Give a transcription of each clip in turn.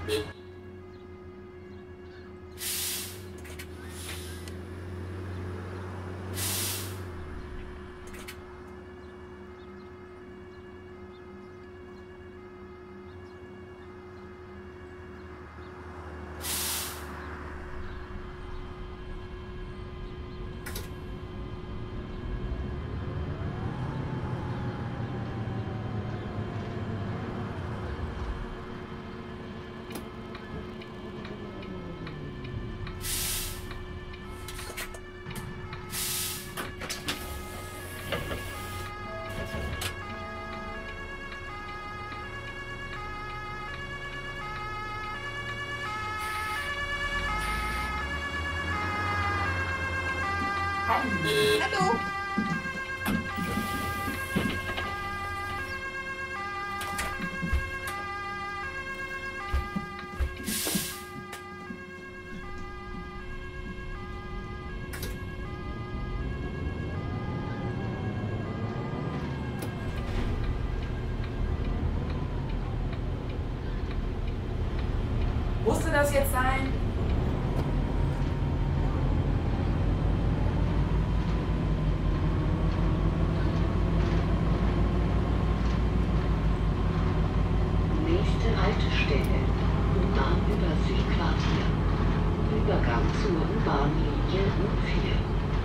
Hallo. Musste das jetzt sein? Nächste Haltestelle, U-Bahn-Überseequartier. Übergang zur U-Bahn-Linie U4.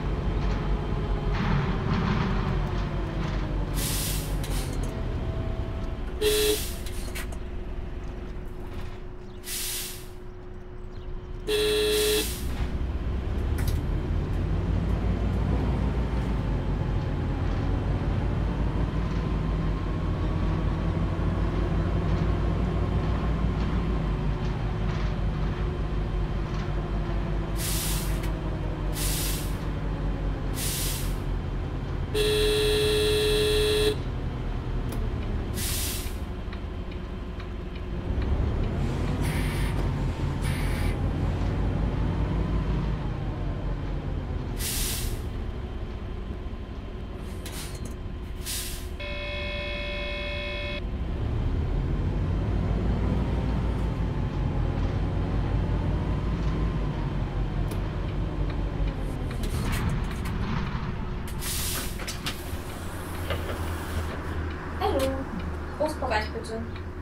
Großbereich bitte.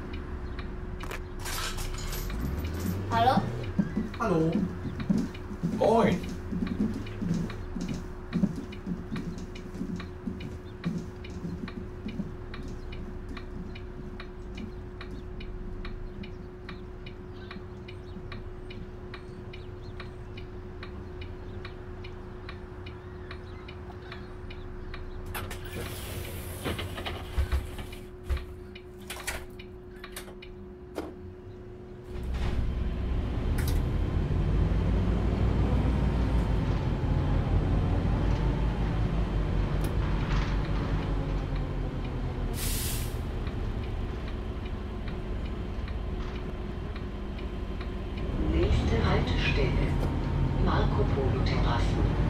Hallo? Hallo. Moin. Nächste Haltestelle, Marco Polo Terrassen.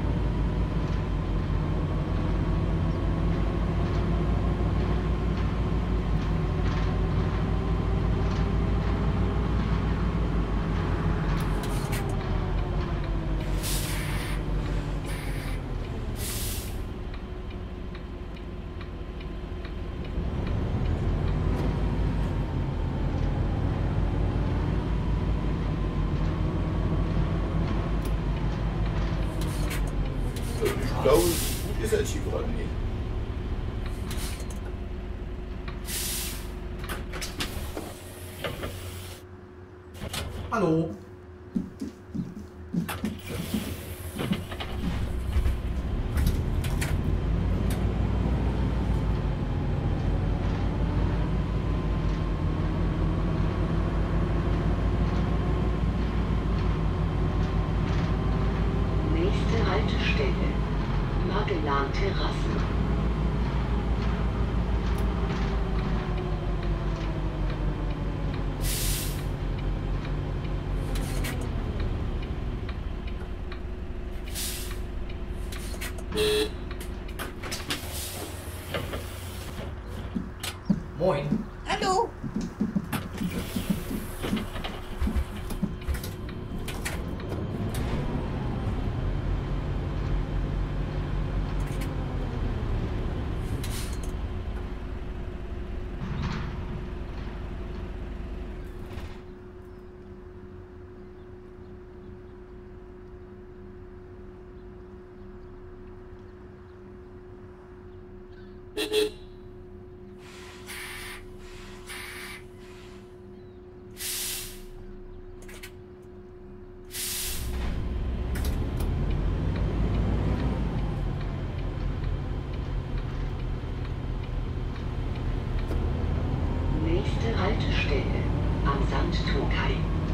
Ich glaube, gut ist er hier gerade nicht. Hallo. Nächste Haltestelle, Magellan Terrassen. Nächste Haltestelle am Sandturmkai.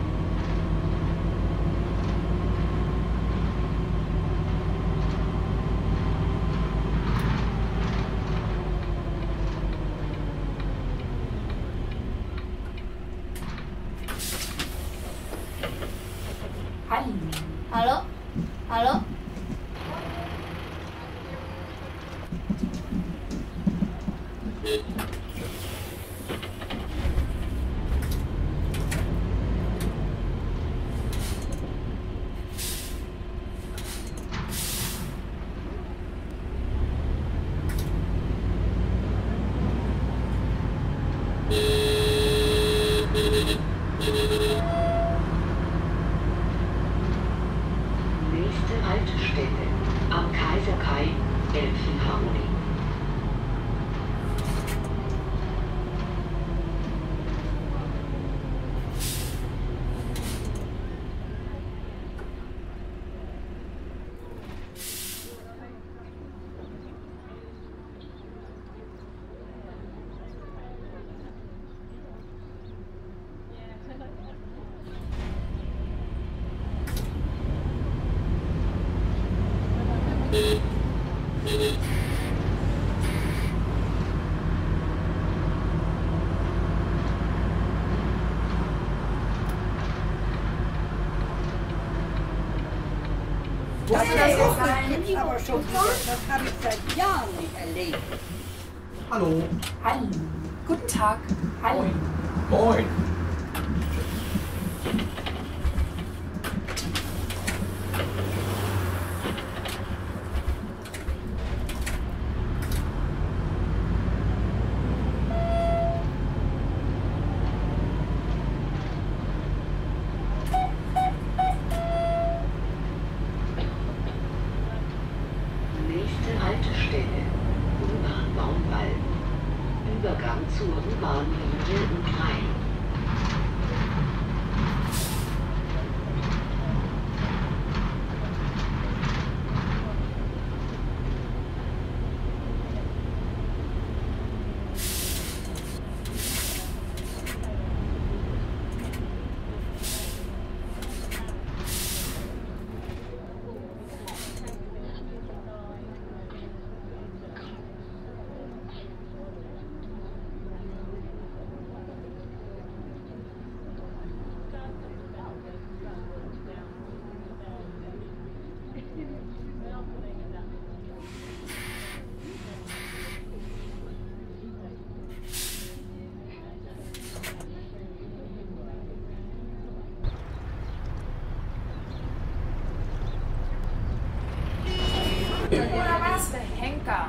Halo? Halo? Nächste Haltestelle am Kaiserkai, Elbphilharmonie. Musste das jetzt sein? Aber schon wieder, das habe ich seit Jahren nicht erlebt. Hallo. Hallo. Guten Tag. Hallo. Moin. Nächste Haltestelle U-Bahn Baumwall. Übergang zur U-Bahn-Linie U3. Oder was? Der Henker.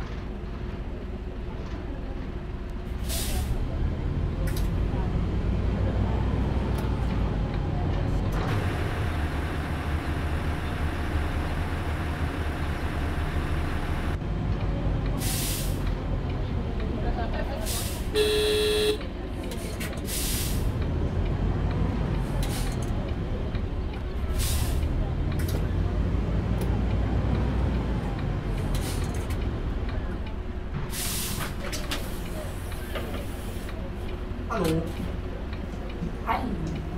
Hallo. Hallo.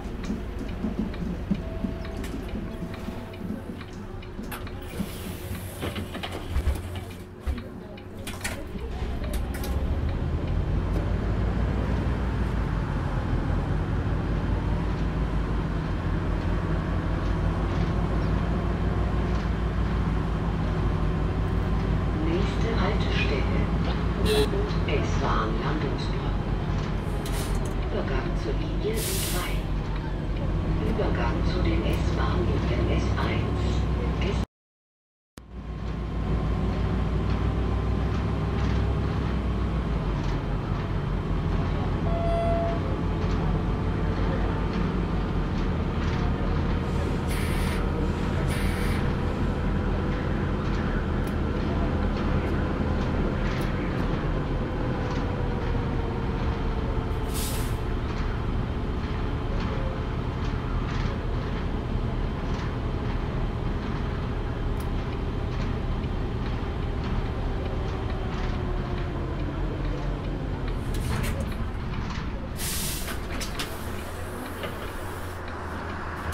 Nächste Haltestelle U-Bahn Landungsbrücken. Übergang zur Linie U2. Übergang zu den S-Bahnlinien S1.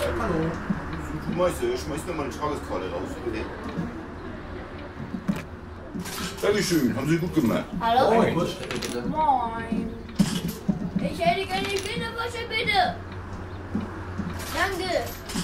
Hallo. Du schmeißt nochmal eine Tageskarte raus, bitte. Dankeschön, haben Sie gut gemacht. Hallo? Eine Kurzstrecke bitte. Moin. Ich hätte gerne die Kinderwäsche, bitte. Danke.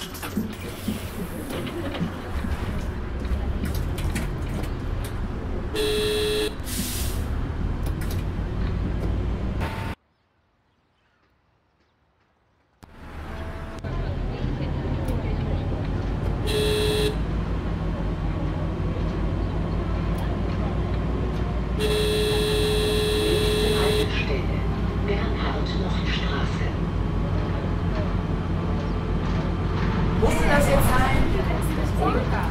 Nächste Haltestelle, Bernhard-Nocht-Straße. Musste das jetzt sein? Henker.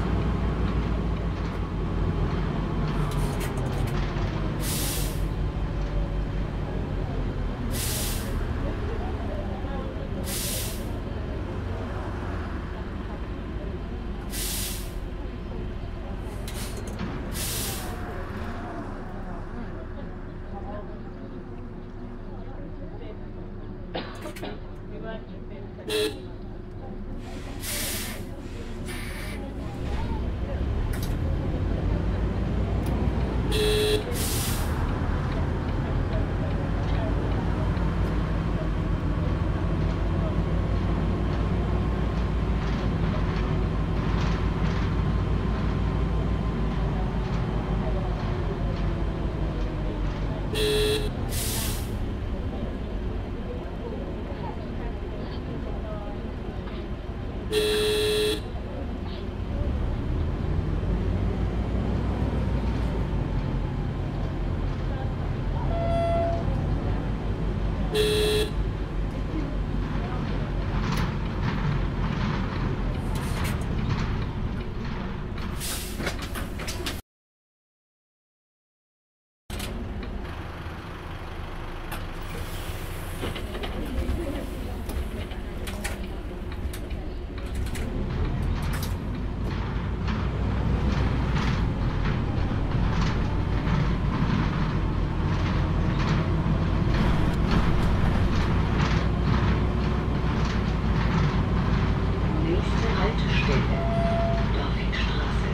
Nächste Haltestelle, Dorfstraße.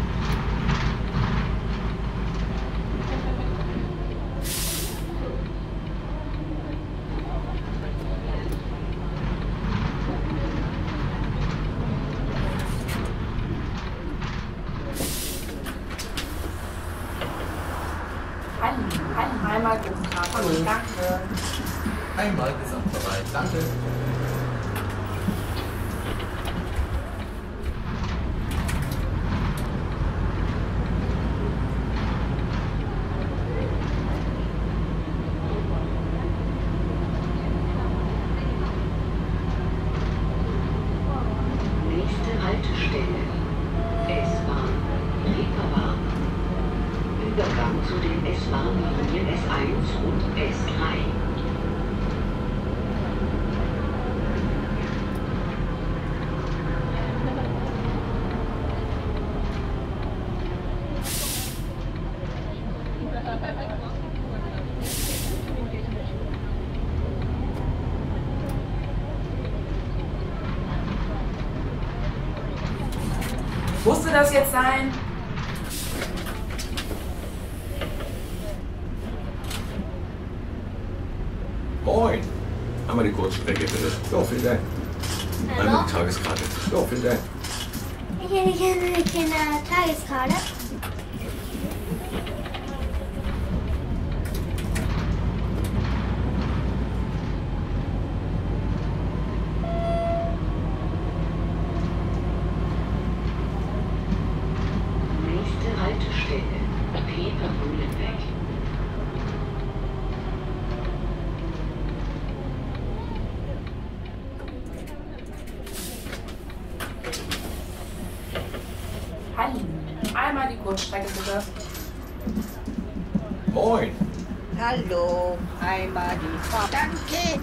Hallo. Einmal guten Tag. Hallo. Danke. Einmal gesamtbereit. Danke. Nächste Haltestelle, S-Bahn, Reeperbahn. Übergang zu den S-Bahn-Linien S1 und S3. Musste das jetzt sein? Moin. Einmal die Kurzstrecke bitte. So, vielen Dank. Hallo? Einmal die Tageskarte. So, vielen Dank. Ich hätte gerne die Kindertageskarte. Nächste Haltestelle, Peter-Mühlenweg. Hallo. Einmal die Kurzstrecke bitte. Moin. Hallo, einmal die Fahrt. Danke.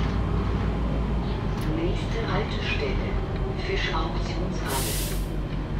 Nächste Haltestelle, Fischauktionshalle.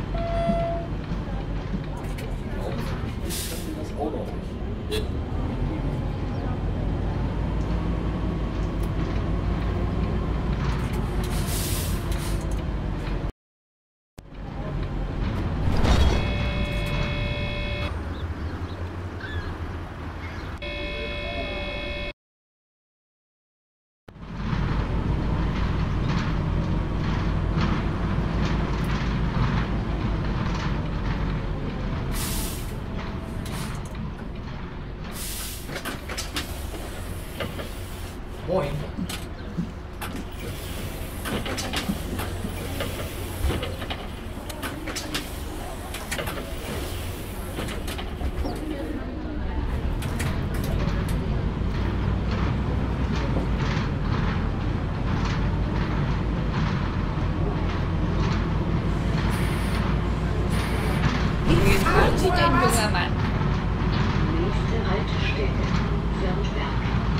Sie denn, junger Mann? Nächste Haltestelle, Sandberg.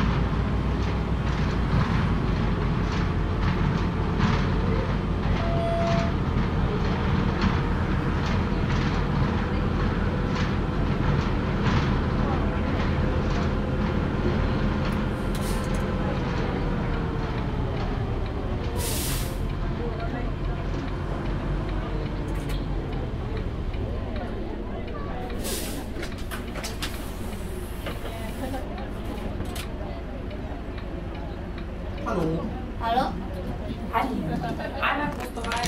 Hallo. Hallo? Halli. Einmal griffbereit.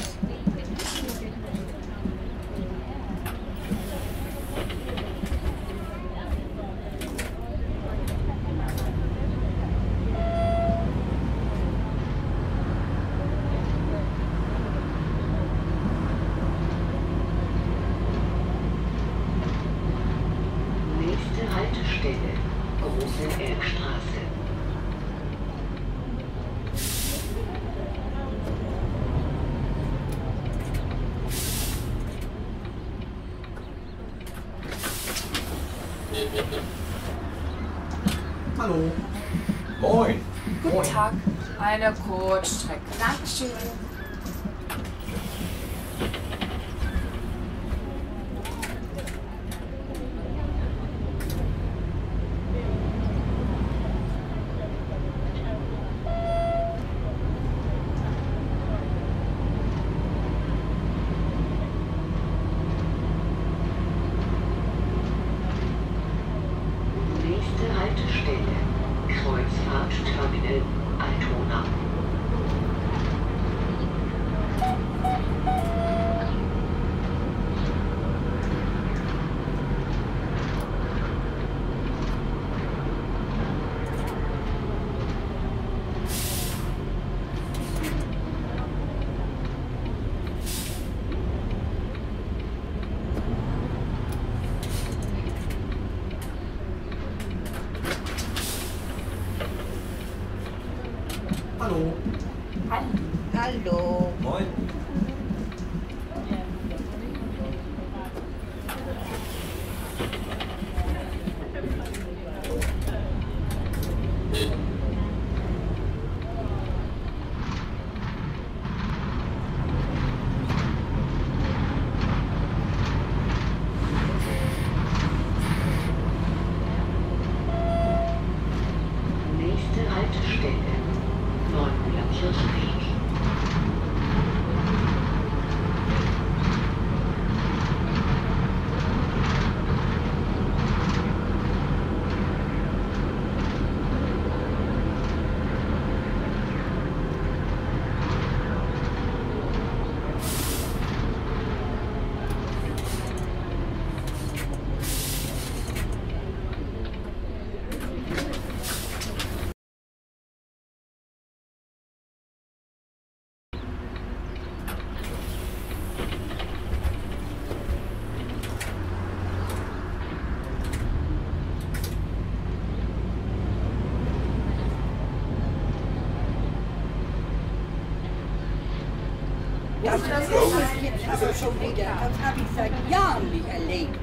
Nächste Haltestelle, Große Elbstraße. Hallo. Moin. Guten Tag. Eine Kurzstrecke. Dankeschön. Nächste Haltestelle, Kreuzfahrtterminal Altona. Hallo. Halli. Hallo. Moin. Nächste Haltestelle, Neumüller Kirchweg. Das ist jetzt aber schon wieder. Das habe ich seit Jahren nicht erlebt.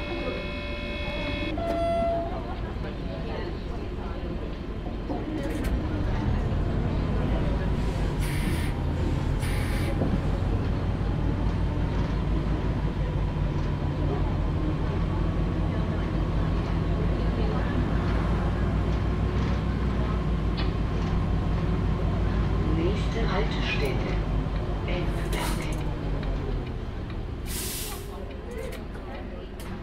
Nächste Haltestelle, Elfberg.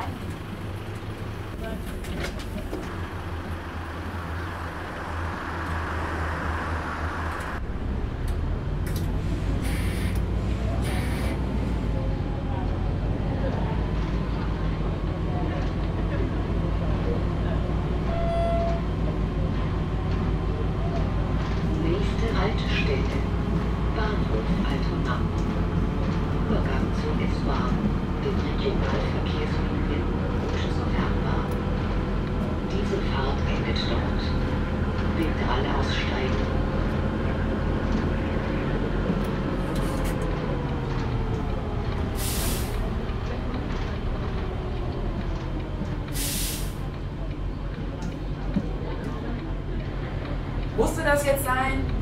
Nächste Haltestelle. Bahnhof Altona. Übergang zur S-Bahn, den Regionalverkehrslinien und zur Fernbahn. Diese Fahrt endet dort. Bitte alle aussteigen. Musste das jetzt sein?